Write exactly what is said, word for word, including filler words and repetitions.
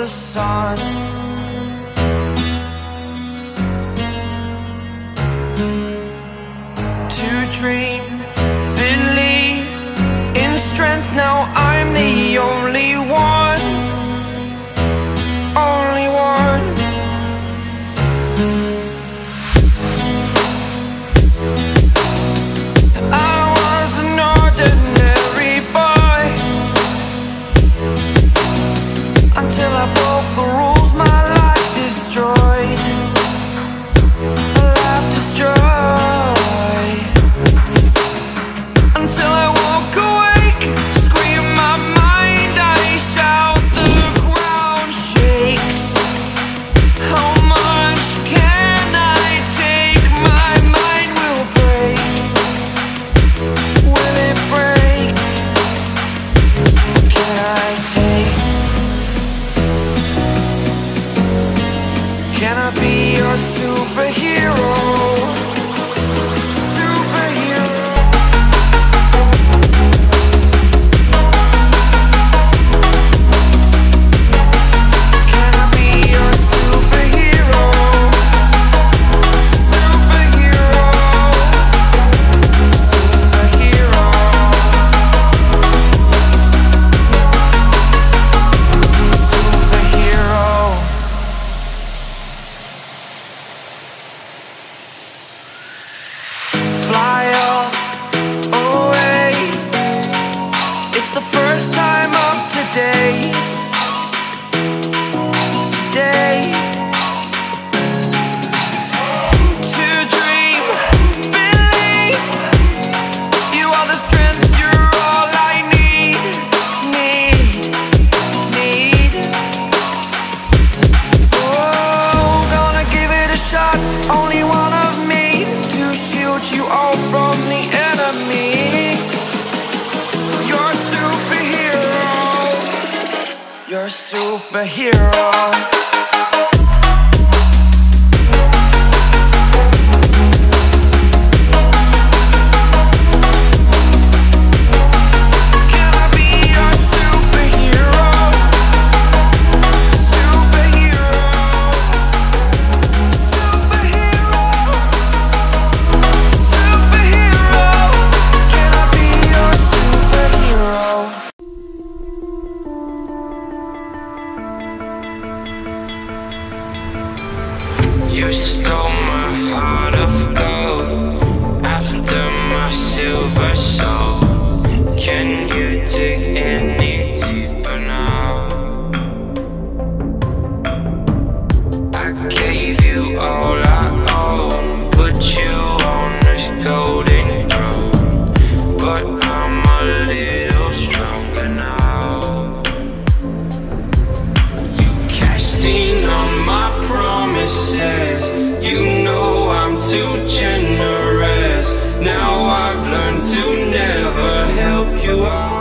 the sun. To dream, believe in strength, now I'm the only one, only one. I was an ordinary boy until I broke the rules, my life destroyed, life destroyed. Until I walk awake, scream my mind, I shout, the ground shakes. How much can I take? My mind will break. Will it break? Can I take? Can I be your superhero? It's the first time of today, today. To dream, believe, you are the strength, you're all I need, need, need. Oh, gonna give it a shot, only one of me, to shield you all from the enemy. You're a superhero. You stole my heart of gold after my silver soul. Can you dig any deeper now? I gave you all I own, put you on this golden throne, but I'm a little stronger now. You cashed in on my promises, you know I'm too generous. Now I've learned to never help you out.